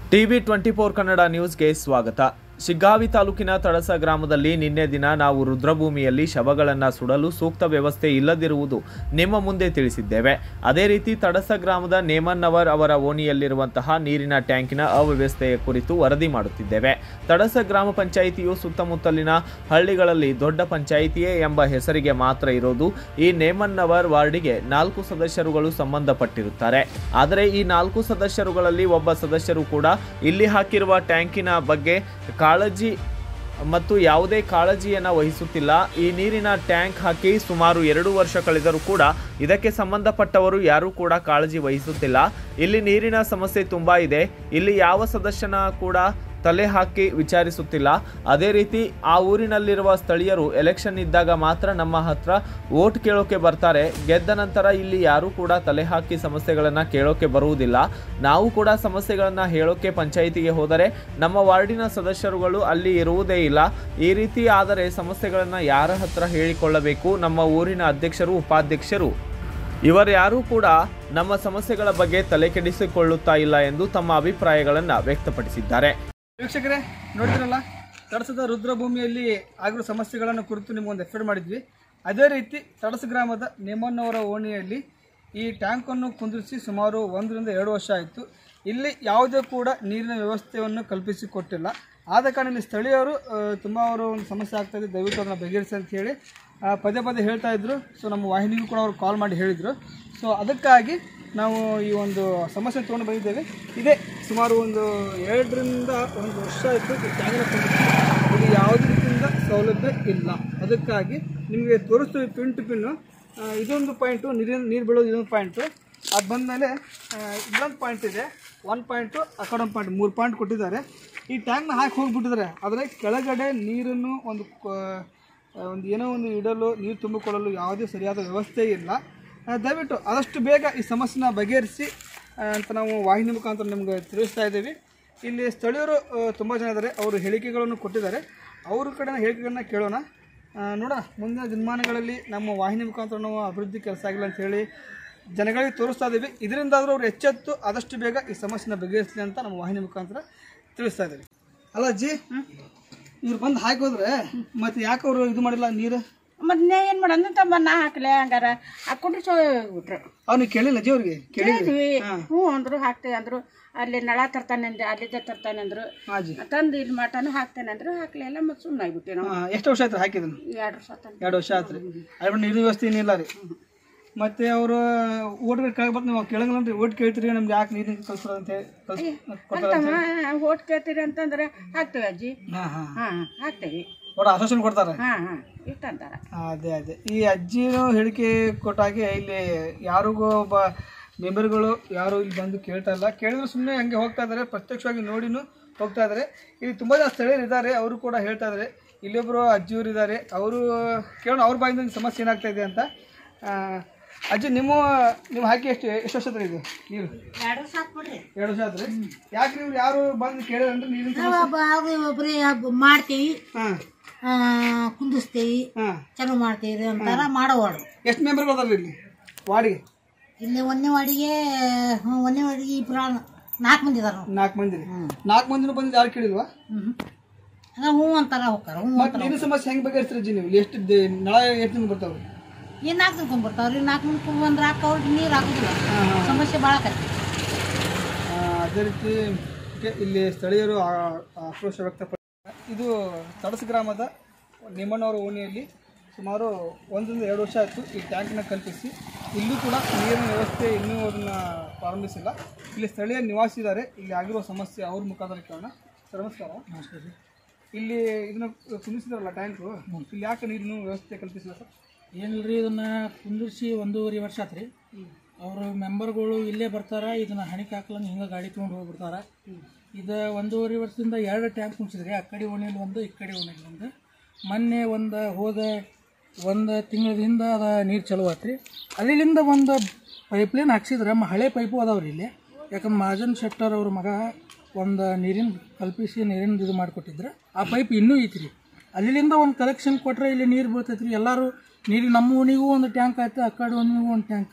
TV24 Kannada ನ್ಯೂಸ್ಗೆ ಸ್ವಾಗತ. ಶಿಗ್ಗಾವಿ ತಾಲೂಕಿನ ತಡಸ ಗ್ರಾಮದಲ್ಲಿ ನಿನ್ನೆ ದಿನ ನಾವು ರುದ್ರಭೂಮಿಯಲ್ಲಿ ಶವಗಳನ್ನು ಸುಡಲು ಸೂಕ್ತ ವ್ಯವಸ್ಥೆ ಇಲ್ಲದಿರುವುದು ನಿಮ್ಮ ಮುಂದೆ ತಿಳಿಸಿದ್ದೇವೆ. ಅದೇ ರೀತಿ ತಡಸ ಗ್ರಾಮದ ನೇಮನ್ನವರ್ ಅವರ ಓಣಿಯಲ್ಲಿರುವಂತಹ ನೀರಿನ ಟ್ಯಾಂಕಿನ ಅವ್ಯವಸ್ಥೆಯ ಕುರಿತು ವರದಿ ಮಾಡುತ್ತಿದ್ದೇವೆ. ತಡಸ ಗ್ರಾಮ ಪಂಚಾಯಿತಿಯು ಸುತ್ತಮುತ್ತಲಿನ ಹಳ್ಳಿಗಳಲ್ಲಿ ದೊಡ್ಡ ಪಂಚಾಯಿತಿಯೇ ಎಂಬ ಹೆಸರಿಗೆ ಮಾತ್ರ ಇರೋದು. ಈ ನೇಮನ್ನವರ್ ವಾರ್ಡಿಗೆ 4 ಸದಸ್ಯರುಗಳು ಸಂಬಂಧಪಟ್ಟಿರುತ್ತಾರೆ. ಆದರೆ ಈ 4 ಸದಸ್ಯರುಗಳಲ್ಲಿ ಒಬ್ಬ ಸದಸ್ಯರು ಕೂಡ ಇಲ್ಲಿ ಹಾಕಿರುವ ಟ್ಯಾಂಕಿನ ಬಗ್ಗೆ ಕಾಳಜಿ ಮತ್ತು ಯಾವುದೇ ಕಾಳಜಿಯನ್ನು ವಹಿಸುತ್ತಿಲ್ಲ. ಈ ನೀರಿನ ಟ್ಯಾಂಕ್ ಹಾಕಿ ಸುಮಾರು 2 ವರ್ಷ ಕಳೆದರೂ ಕೂಡ ಇದಕ್ಕೆ ಸಂಬಂಧಪಟ್ಟವರು ಯಾರೂ ಕೂಡ ಕಾಳಜಿ ವಹಿಸುತ್ತಿಲ್ಲ. ಇಲ್ಲಿ ನೀರಿನ ಸಮಸ್ಯೆ ತುಂಬ ಇದೆ. ಇಲ್ಲಿ ಯಾವ ಸದಸ್ಯನ ಕೂಡ ತಲೆ ಹಾಕಿ ವಿಚಾರಿಸುತ್ತಿಲ್ಲ. ಅದೇ ರೀತಿ ಆ ಊರಿನಲ್ಲಿರುವ ಸ್ಥಳೀಯರು ಎಲೆಕ್ಷನ್ ಇದ್ದಾಗ ಮಾತ್ರ ನಮ್ಮ ಹತ್ರ ವೋಟ್ ಕೇಳೋಕೆ ಬರ್ತಾರೆ. ಗೆದ್ದ ನಂತರ ಇಲ್ಲಿ ಯಾರೂ ಕೂಡ ತಲೆ ಹಾಕಿ ಸಮಸ್ಯೆಗಳನ್ನು ಕೇಳೋಕೆ ಬರುವುದಿಲ್ಲ. ನಾವು ಕೂಡ ಸಮಸ್ಯೆಗಳನ್ನು ಹೇಳೋಕೆ ಪಂಚಾಯಿತಿಗೆ ಹೋದರೆ ನಮ್ಮ ವಾರ್ಡಿನ ಸದಸ್ಯರುಗಳು ಅಲ್ಲಿ ಇರುವುದೇ ಇಲ್ಲ. ಈ ರೀತಿ ಆದರೆ ಸಮಸ್ಯೆಗಳನ್ನು ಯಾರ ಹತ್ರ ಹೇಳಿಕೊಳ್ಳಬೇಕು? ನಮ್ಮ ಊರಿನ ಅಧ್ಯಕ್ಷರು, ಉಪಾಧ್ಯಕ್ಷರು ಇವರ್ಯಾರೂ ಕೂಡ ನಮ್ಮ ಸಮಸ್ಯೆಗಳ ಬಗ್ಗೆ ತಲೆ ಕೆಡಿಸಿಕೊಳ್ಳುತ್ತಾ ಇಲ್ಲ ಎಂದು ತಮ್ಮ ಅಭಿಪ್ರಾಯಗಳನ್ನು ವ್ಯಕ್ತಪಡಿಸಿದ್ದಾರೆ. ವೀಕ್ಷಕರೇ, ನೋಡಿದ್ರಲ್ಲ, ತಡಸದ ರುದ್ರಭೂಮಿಯಲ್ಲಿ ಆಗಿರೋ ಸಮಸ್ಯೆಗಳನ್ನು ಕುರಿತು ನಿಮಗೊಂದು ಎಫ್ಐಆರ್ ಮಾಡಿದ್ವಿ. ಅದೇ ರೀತಿ ತಡಸ ಗ್ರಾಮದ ನೇಮನ್ನವರ ಓಣಿಯಲ್ಲಿ ಈ ಟ್ಯಾಂಕನ್ನು ಕುಂದಿರಿಸಿ ಸುಮಾರು 1 ರಿಂದ 2 ವರ್ಷ ಆಯಿತು. ಇಲ್ಲಿ ಯಾವುದೇ ಕೂಡ ನೀರಿನ ವ್ಯವಸ್ಥೆಯನ್ನು ಕಲ್ಪಿಸಿಕೊಟ್ಟಿಲ್ಲ. ಆದ ಕಾರಣ ಇಲ್ಲಿ ಸ್ಥಳೀಯರು ತುಂಬ ಅವರು ಒಂದು ಸಮಸ್ಯೆ ಆಗ್ತಾಯಿದೆ, ದಯವಿಟ್ಟು ಅದನ್ನು ಬಗೆಹರಿಸಿ ಅಂತ ಹೇಳಿ ಪದೇ ಪದೇ ಹೇಳ್ತಾ ಇದ್ರು. ಸೊ ನಮ್ಮ ವಾಹಿನಿಗೂ ಕೂಡ ಅವರು ಕಾಲ್ ಮಾಡಿ ಹೇಳಿದರು. ಸೊ ಅದಕ್ಕಾಗಿ ನಾವು ಈ ಒಂದು ಸಮಸ್ಯೆ ತೊಗೊಂಡು ಬಂದಿದ್ದೇವೆ. ಇದೇ ಸುಮಾರು ಒಂದು 2 ರಿಂದ 1 ವರ್ಷ ಆಯಿತು ಈ ಟ್ಯಾಂಕಿನ ಇಲ್ಲಿ ಯಾವುದೇ ರೀತಿಯಿಂದ ಸೌಲಭ್ಯ ಇಲ್ಲ. ಅದಕ್ಕಾಗಿ ನಿಮಗೆ ತೋರಿಸ್ತೀವಿ ಪಿನ್ ಟು ಪಿನ್ನು. ಇದೊಂದು ಪಾಯಿಂಟು, ನೀರು ಬೀಳೋದು ಇದೊಂದು ಪಾಯಿಂಟು. ಅದು ಬಂದಮೇಲೆ ಇನ್ನೊಂದು ಪಾಯಿಂಟ್ ಇದೆ, 1 ಪಾಯಿಂಟು, ಆ ಕಡೆ 1 ಪಾಯಿಂಟ್, 3 ಪಾಯಿಂಟ್ ಕೊಟ್ಟಿದ್ದಾರೆ. ಈ ಟ್ಯಾಂಕ್ನ ಹಾಕಿ ಹೋಗಿಬಿಟ್ಟಿದ್ದಾರೆ. ಆದರೆ ಕೆಳಗಡೆ ನೀರನ್ನು ಒಂದು ಏನೋ ಒಂದು ಇಡಲು, ನೀರು ತುಂಬಿಕೊಳ್ಳಲು ಯಾವುದೇ ಸರಿಯಾದ ವ್ಯವಸ್ಥೆ ಇಲ್ಲ. ದಯವಿಟ್ಟು ಆದಷ್ಟು ಬೇಗ ಈ ಸಮಸ್ಯೆನ ಬಗೆಹರಿಸಿ ಅಂತ ನಾವು ವಾಹಿನಿ ಮುಖಾಂತರ ನಿಮ್ಗೆ ತಿಳಿಸ್ತಾ ಇದ್ದೀವಿ. ಇಲ್ಲಿ ಸ್ಥಳೀಯರು ತುಂಬ ಜನ ಇದ್ದಾರೆ, ಅವರು ಹೇಳಿಕೆಗಳನ್ನು ಕೊಟ್ಟಿದ್ದಾರೆ. ಅವ್ರ ಕಡೆ ಹೇಳಿಕೆಗಳನ್ನ ಕೇಳೋಣ, ನೋಡೋಣ. ಮುಂದಿನ ದಿನಮಾನಗಳಲ್ಲಿ ನಮ್ಮ ವಾಹಿನಿ ಮುಖಾಂತರ ನಾವು ಅಭಿವೃದ್ಧಿ ಕೆಲಸ ಆಗಿಲ್ಲ ಅಂತ ಹೇಳಿ ಜನಗಳಿಗೆ ತೋರಿಸ್ತಾ ಇದ್ದೀವಿ. ಇದರಿಂದಾದರೂ ಅವರು ಎಚ್ಚೆತ್ತು ಆದಷ್ಟು ಬೇಗ ಈ ಸಮಸ್ಯೆನ ಬಗೆಹರಿಸಲಿ ಅಂತ ನಮ್ಮ ವಾಹಿನಿ ಮುಖಾಂತರ ತಿಳಿಸ್ತಾ ಇದ್ದೀವಿ. ಅಲ್ಲ ಅಜ್ಜಿ, ಇವ್ರು ಬಂದು ಹಾಕೋದ್ರೆ ಮತ್ತೆ ಯಾಕೆ ಅವರು ಇದು ಮಾಡಿಲ್ಲ ನೀರು? ಮತ್ತೆ ಏನು ಮಾಡೋದಂತ ನಾ ಹಾಕ್ಲೆ ಹಂಗಾರ ಹಾಕೊಂಡ್ರು ಬಿಟ್ರು. ಅವ್ನಿಗೆ ಕೇಳಿಲ್ಲ ಅಜ್ಜಿ? ಅವ್ರಿಗೆ ಕೇಳಿದ್ವಿ. ಹ್ಞೂ ಅಂದ್ರು, ಹಾಕ್ತೇವೆ ಅಂದ್ರು. ಅಲ್ಲಿ ನಳ ತರ್ತಾನೆ ಅಂದೆ, ಅಲ್ಲಿದ್ದ ತರ್ತಾನೆ ಅಂದ್ರು. ತಂದು ಇಲ್ಲಿ ಮಟನು ಹಾಕ್ತೇನೆ ಅಂದ್ರು. ಹಾಕ್ಲಿ ಎಲ್ಲ ಮತ್ತೆ ಸುಮ್ಮನೆ ಆಗ್ಬಿಟ್ಟೆ ನಾವು. ಎಷ್ಟು ವರ್ಷ ಆಯ್ತು ಹಾಕಿದ್ರು? 2 ವರ್ಷ ಆತ. 2 ವರ್ಷ ಆಯ್ತು ರೀ. ಅಲ್ಲಿ ನೀರಿನ ವ್ಯವಸ್ಥೆ ಏನಿಲ್ಲ ರೀ. ಮತ್ತೆ ಅವರು ಓಟ್ಗಳು ಕೇಳ್ಬೇಕು, ನೀವು ಕೇಳಂಗಿಲ್ಲ. ಓಟ್ ಕೇಳ್ತೀರಿ, ನಮ್ಗೆ ಯಾಕೆ ನೀರಿನ ಕಲ್ಸೋದು ಅಂತ ಹೇಳಿ ಓಟ್ ಕೇಳ್ತೀರಿ ಅಂತಂದ್ರೆ ಹಾಕ್ತೇವೆ ಅಜ್ಜಿ. ಹಾಕ್ತೇವೆ. ಆಶ್ವಾಸನೆ ಕೊಡ್ತಾರೆ. ಇಷ್ಟ ಅಂತಾರ. ಅದೇ ಈ ಅಜ್ಜಿನೂ ಹೇಳಿಕೆ ಕೊಟ್ಟಾಗೆ ಇಲ್ಲಿ ಯಾರಿಗೂ ಒಬ್ಬ ಮೆಂಬರ್ಗಳು ಯಾರು ಇಲ್ಲಿ ಬಂದು ಕೇಳ್ತಾ ಇಲ್ಲ. ಕೇಳಿದ್ರು ಸುಮ್ಮನೆ ಹಂಗೆ ಹೋಗ್ತಾ ಇದ್ದಾರೆ, ಪ್ರತ್ಯಕ್ಷವಾಗಿ ನೋಡಿನೂ ಹೋಗ್ತಾ ಇದ್ದಾರೆ. ಇಲ್ಲಿ ತುಂಬ ಜನ ಸ್ಥಳೀಯರು ಇದ್ದಾರೆ, ಅವರು ಕೂಡ ಹೇಳ್ತಾ ಇದ್ದಾರೆ. ಇಲ್ಲೊಬ್ಬರು ಅಜ್ಜಿಯವರು ಇದ್ದಾರೆ, ಅವರು ಕೇಳೋಣ ಅವ್ರ ಬಾಯಿಂದ ಸಮಸ್ಯೆ ಏನಾಗ್ತಾ ಇದೆ ಅಂತ. ಅಜ್ಜಿ, ನೀವು ಹಾಕಿ ಎಷ್ಟು ವರ್ಷ ಆತ್ರಿ ಇದು ನೀರು? 2 ವರ್ಷ ಆತ್ ಬಿಡ್ರಿ. 2 ವರ್ಷ ಆತ್ರಿ. ಯಾಕೆ ನೀವು ಯಾರು ಬಂದು ಕೇಳಿದ್ರೆ ನೀರಿನ ಮಾಡ್ತೀವಿ, ಕುಂದಿಸ್ತೀವಿ, ಚಲೋ ಮಾಡ್ತೀವಿ ಅಂತಾರ ಮಾಡೋವಾಡ್ರು. ಎಷ್ಟು ಮೆಂಬರ್ಗಳು ಅದಾರ ಇಲ್ಲಿ ವಾರ್ಡಿಗೆ? ಇಲ್ಲಿ ಒಂದನೇ ವಾರ್ಡಿಗೆ 4 ಮಂದಿ ಇದಾರ. 4 ಮಂದಿ. 4 ಮಂದಿನೂ ಬಂದು ಯಾರು ಕೇಳಿಲ್ವಾ? ಹ್ಞೂ ಅಂತಾರ, ಹೋಗ್ತಾರ. ನೀರಿನ ಸಮಸ್ಯೆ ಹೆಂಗೆ ಬಗೆಹರಿಸ್ತೀರಿ ಅಜ್ಜಿ ನೀವು? ಎಷ್ಟು ನಳ ಎಷ್ಟು ದಿನ ಬರ್ತಾವ್ರಿ? 4 ದಿನಕ್ಕೆ ಬರ್ತಾವ್ರಿ. 4 ದಿನಕ್ಕೆ ಬಂದ್ರೆ ಹಾಕವ್ರಿಗೆ ನೀರು ಹಾಕೋದಿಲ್ಲ. ಸಮಸ್ಯೆ ಭಾಳ ಆಕೈತಿ. ಅದೇ ರೀತಿ ಇಲ್ಲಿ ಸ್ಥಳೀಯರು ಆಕ್ರೋಶ ವ್ಯಕ್ತಪಡಿಸಿದ್ದಾರೆ. ಇದು ತಡಸ ಗ್ರಾಮದ ನೇಮನ್ನವರ ಓಣಿಯಲ್ಲಿ ಸುಮಾರು 1 ರಿಂದ 2 ವರ್ಷ ಆಯಿತು ಈ ಟ್ಯಾಂಕನ್ನ ಕಲ್ಪಿಸಿ. ಇಲ್ಲೂ ಕೂಡ ನೀರಿನ ವ್ಯವಸ್ಥೆ ಇನ್ನೂ ಅದನ್ನು ಪ್ರಾರಂಭಿಸಿಲ್ಲ. ಇಲ್ಲಿ ಸ್ಥಳೀಯ ನಿವಾಸಿ ಇದ್ದಾರೆ. ಇಲ್ಲಿ ಆಗಿರುವ ಸಮಸ್ಯೆ ಅವ್ರ ಮುಖಾಂತರ ಕೇಳೋಣ. ಸರ್ ನಮಸ್ಕಾರ. ನಮಸ್ಕಾರ ರೀ. ಇಲ್ಲಿ ಇದನ್ನು ಕುಂದಿಸಿದಾರಲ್ಲ ಟ್ಯಾಂಕು, ಇಲ್ಲಿ ಯಾಕೆ ನೀರಿನ ವ್ಯವಸ್ಥೆ ಕಲ್ಪಿಸಿಲ್ಲ ಸರ್? ಏನಿಲ್ಲ ರೀ, ಇದನ್ನು ಕುಂದಿರಿಸಿ 1.5 ವರ್ಷ ಆತ್ರಿ. ಅವರು ಮೆಂಬರ್ಗಳು ಇಲ್ಲೇ ಬರ್ತಾರೆ, ಇದನ್ನು ಹಣಿಕೆ ಹಾಕ್ಲಂಗೆ ಹಿಂಗೆ ಗಾಡಿ ತೊಗೊಂಡು ಹೋಗ್ಬಿಡ್ತಾರೆ. ಇದು 1.5 ವರ್ಷದಿಂದ 2 ಟ್ಯಾಂಕ್ ಕುಂದಿಸಿದ್ರಿ. ಆ ಕಡೆ ಓಣಿಯಲ್ಲಿ ಒಂದು, ಈ ಕಡೆ ಓಣಿಯಲ್ಲಿ ಒಂದು. ಮೊನ್ನೆ ಹೋದ 1 ತಿಂಗಳಿಂದ ಅದು ನೀರು ಚಲೋ ಆತ್ರಿ. ಅಲ್ಲಿಂದ ಒಂದು ಪೈಪ್ಲೈನ್ ಹಾಕ್ಸಿದ್ರೆ ಹಳೆ ಪೈಪು ಅದಾವ್ರಿ ಇಲ್ಲಿ. ಯಾಕಂದ್ರೆ ಮಹಾಜನ್ ಶೆಟ್ಟರ್ ಅವ್ರ ಮಗ ಒಂದು ನೀರಿನ ಕಲ್ಪಿಸಿ ನೀರಿನ ಇದು ಮಾಡಿಕೊಟ್ಟಿದ್ರೆ ಆ ಪೈಪ್ ಇನ್ನೂ ಐತ್ರಿ. ಅಲ್ಲಿಂದ ಒಂದು ಕಲೆಕ್ಷನ್ ಕೊಟ್ಟರೆ ಇಲ್ಲಿ ನೀರು ಬೀಳ್ತೈತ್ರಿ. ಎಲ್ಲರೂ ನೀರು ನಮ್ಮ ಓಣಿಗೂ ಒಂದು ಟ್ಯಾಂಕ್ ಆಯ್ತು, ಆ ಕಡೆ ಓಣಿಗೂ ಒಂದು ಟ್ಯಾಂಕ್.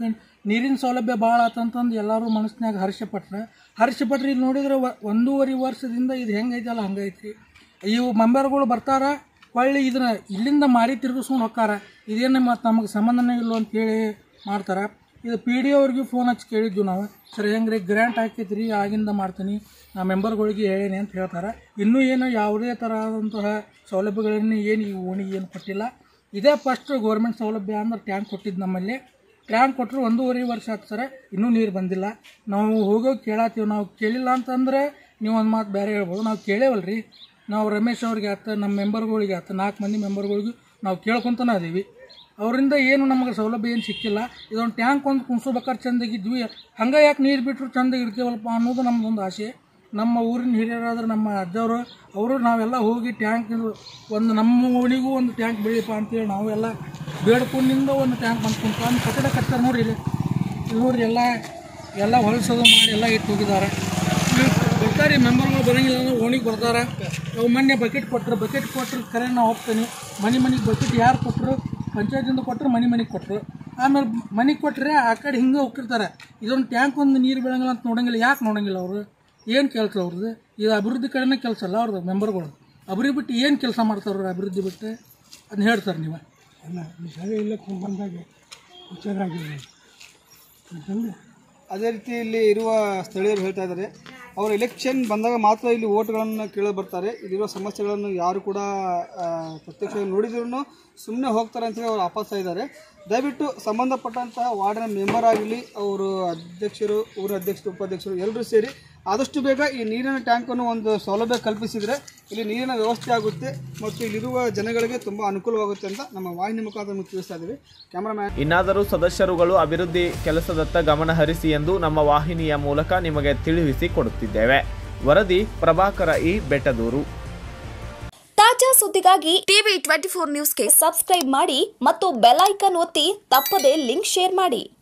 ನೀರಿನ ಸೌಲಭ್ಯ ಭಾಳ ಆತಂತಂದು ಎಲ್ಲರೂ ಮನಸ್ಸಿನಾಗ ಹರ್ಷಪಟ್ರೆ ಇಲ್ಲಿ ನೋಡಿದ್ರೆ 1.5 ವರ್ಷದಿಂದ ಇದು ಹೆಂಗೈತಲ್ಲ ಹಂಗೈತಿ. ಇವು ಮೆಂಬರ್ಗಳು ಬರ್ತಾರ ಹೊಳ್ಳಿ ಇದನ್ನ ಇಲ್ಲಿಂದ ಮಾರಿ ತಿರುಗಿಸ್ಕೊಂಡು ಹೋಗ್ತಾರ. ಇದೇನು ಮತ್ತು ನಮಗೆ ಸಂಬಂಧನೇ ಇಲ್ಲ ಅಂತೇಳಿ ಮಾಡ್ತಾರೆ. ಇದು PDO ಅವ್ರಿಗೆ ಫೋನ್ ಹಚ್ಚಿ ಕೇಳಿದ್ವಿ ನಾವು, ಸರ್ ಹೆಂಗ್ರಿ ಗ್ರ್ಯಾಂಟ್ ಹಾಕೈತ್ರಿ ಆಗಿಂದ ಮಾಡ್ತೀನಿ ನಾ ಮೆಂಬರ್ಗಳಿಗೆ ಹೇಳೇನಿ ಅಂತ ಹೇಳ್ತಾರೆ. ಇನ್ನೂ ಏನು ಯಾವುದೇ ಥರದಂತಹ ಸೌಲಭ್ಯಗಳನ್ನು ಏನು ಈ ಓಣಿಗೆ ಏನು ಕೊಟ್ಟಿಲ್ಲ. ಇದೇ ಫಸ್ಟ್ ಗೌರ್ಮೆಂಟ್ ಸೌಲಭ್ಯ ಅಂದ್ರೆ ಟ್ಯಾಂಕ್ ಕೊಟ್ಟಿದ್ದು ನಮ್ಮಲ್ಲಿ. ಟ್ಯಾಂಕ್ ಕೊಟ್ಟರು 1.5 ವರ್ಷ ಆಯ್ತು ಸರ್, ಇನ್ನೂ ನೀರು ಬಂದಿಲ್ಲ. ನಾವು ಹೋಗೋಗಿ ಕೇಳತ್ತೀವಿ. ನಾವು ಕೇಳಿಲ್ಲ ಅಂತಂದರೆ ನೀವು ಒಂದು ಮಾತು ಬೇರೆ ಹೇಳ್ಬೋದು. ನಾವು ಕೇಳೇವಲ್ರಿ. ನಾವು ರಮೇಶ್ ಅವ್ರಿಗೆ ಆಯ್ತು, ನಮ್ಮ ಮೆಂಬರ್ಗಳಿಗೆ ಆಯ್ತು, 4 ಮಂದಿ ಮೆಂಬರ್ಗಳಿಗೂ ನಾವು ಕೇಳ್ಕೊತಾನೆ ಅದೀವಿ. ಅವರಿಂದ ಏನು ನಮಗೆ ಸೌಲಭ್ಯ ಏನು ಸಿಕ್ಕಿಲ್ಲ. ಇದೊಂದು ಟ್ಯಾಂಕ್ ಒಂದು ಕುಣಿಸ್ಬೇಕಾದ್ರೆ ಚೆಂದಾಗಿದ್ವಿ, ಹಂಗೆ ಯಾಕೆ ನೀರು ಬಿಟ್ಟರು ಚೆಂದಾಗಿ ಇರ್ತೀವಲ್ಪ ಅನ್ನೋದು ನಮ್ಮದೊಂದು ಆಸೆ. ನಮ್ಮ ಊರಿನ ಹಿರಿಯರಾದ್ರೆ ನಮ್ಮ ಅಜ್ಜವರು ಅವರು ನಾವೆಲ್ಲ ಹೋಗಿ ಟ್ಯಾಂಕ್ ಒಂದು ನಮ್ಮ ಓಣಿಗೂ ಒಂದು ಟ್ಯಾಂಕ್ ಬೆಳಿಯಪ್ಪ ಅಂತೇಳಿ ನಾವೆಲ್ಲ ಬೇಡ್ಕೊಂಡಿಂದ ಒಂದು ಟ್ಯಾಂಕ್ ಬಂದ್ಕೊಂತ ಒಂದು ಕಟ್ಟಡ ಕಟ್ತಾರೆ ನೋಡ್ರಿ. ಇಲ್ಲಿ ನೋಡ್ರಿ ಎಲ್ಲ ಹೊಲಸೋದು ಮಾಡಿ ಎಲ್ಲ ಇಟ್ಟು ಹೋಗಿದ್ದಾರೆ. ಬರ್ತಾರೆ ಮೆಂಬರ್ಗಳು ಬರೋಂಗಿಲ್ಲ ಅಂದ್ರೆ ಓಣಿಗೆ ಬರ್ತಾರೆ. ಅವು ಮೊನ್ನೆ ಬಕೆಟ್ ಕೊಟ್ಟರು ಕರೆ ನಾವು ಹೋಗ್ತೀನಿ. ಮನೆಗೆ ಬಕೆಟ್ ಯಾರು ಕೊಟ್ಟರು, ಪಂಚಾಯತಿಂದ ಕೊಟ್ಟರು, ಮನೆಗೆ ಕೊಟ್ಟರು. ಆಮೇಲೆ ಮನೆಗೆ ಕೊಟ್ಟರೆ ಆ ಕಡೆ ಹಿಂಗೆ ಹೋಗಿರ್ತಾರೆ. ಇದೊಂದು ಟ್ಯಾಂಕ್ ಒಂದು ನೀರು ಬೀಳಂಗಿಲ್ಲ ಅಂತ ನೋಡೋಂಗಿಲ್ಲ. ಯಾಕೆ ನೋಡೋಂಗಿಲ್ಲ ಅವರು? ಏನು ಕೆಲಸ ಅವ್ರದ್ದು? ಇದು ಅಭಿವೃದ್ಧಿ ಕಡೆನೇ ಕೆಲಸ ಅಲ್ಲ ಅವ್ರದ್ದು. ಮೆಂಬರ್ಗಳು ಅಭಿವೃದ್ಧಿ ಬಿಟ್ಟು ಏನು ಕೆಲಸ ಮಾಡ್ತಾವ್ರು? ಅಭಿವೃದ್ಧಿ ಬಿಟ್ಟು ಅದನ್ನ ಹೇಳ್ತಾರೆ ನೀವು. ಅಲ್ಲ ಇಲ್ಲ ಬಂದಾಗ ಅದೇ ರೀತಿ ಇಲ್ಲಿ ಇರುವ ಸ್ಥಳೀಯರು ಹೇಳ್ತಾ ಇದ್ದಾರೆ, ಅವರು ಎಲೆಕ್ಷನ್ ಬಂದಾಗ ಮಾತ್ರ ಇಲ್ಲಿ ಓಟ್ಗಳನ್ನು ಕೇಳಿ ಬರ್ತಾರೆ. ಇಲ್ಲಿರುವ ಸಮಸ್ಯೆಗಳನ್ನು ಯಾರು ಕೂಡ ಪ್ರತ್ಯಕ್ಷವಾಗಿ ನೋಡಿದ್ರು ಸುಮ್ಮನೆ ಹೋಗ್ತಾರೆ ಅಂತೇಳಿ ಅವರು ಆಪಾದಿಸ್ತಾ ಇದ್ದಾರೆ. ದಯವಿಟ್ಟು ಸಂಬಂಧಪಟ್ಟಂತಹ ವಾರ್ಡಿನ ಮೆಂಬರ್ ಆಗಲಿ, ಅವರು ಅಧ್ಯಕ್ಷರು, ಊರಿನ ಅಧ್ಯಕ್ಷರು, ಉಪಾಧ್ಯಕ್ಷರು ಎಲ್ಲರೂ ಸೇರಿ ಆದಷ್ಟು ಬೇಗ ಈ ನೀರಿನ ಟ್ಯಾಂಕನ್ನು ಒಂದು ಸೌಲಭ್ಯ ಕಲ್ಪಿಸಿದರೆ ಇಲ್ಲಿ ನೀರಿನ ವ್ಯವಸ್ಥೆ ಆಗುತ್ತೆ ಮತ್ತು ಇಲ್ಲಿರುವ ಜನಗಳಿಗೆ ತುಂಬ ಅನುಕೂಲವಾಗುತ್ತೆ ಅಂತ ನಮ್ಮ ವಾಹಿನಿ ಮುಖಾಂತರ ತಿಳಿಸ್ತಾ ಇದ್ದೀವಿ. ಕ್ಯಾಮರಾಮ್ಯಾನ್. ಇನ್ನಾದರೂ ಸದಸ್ಯರುಗಳು ಅಭಿವೃದ್ಧಿ ಕೆಲಸದತ್ತ ಗಮನ ಹರಿಸಿ ಎಂದು ನಮ್ಮ ವಾಹಿನಿಯ ಮೂಲಕ ನಿಮಗೆ ತಿಳಿಸಿ ಕೊಡುತ್ತಿದ್ದೇವೆ. ವರದಿ ಪ್ರಭಾಕರ ಇ ಬೆಟ್ಟದೂರು. ತಾಜಾ ಸುದ್ದಿಗಾಗಿ TV 24 ನ್ಯೂಸ್ಗೆ ಸಬ್ಸ್ಕ್ರೈಬ್ ಮಾಡಿ ಮತ್ತು ಬೆಲ್ ಐಕಾನ್ ಒತ್ತಿ ತಪ್ಪದೇ ಲಿಂಕ್ ಶೇರ್ ಮಾಡಿ.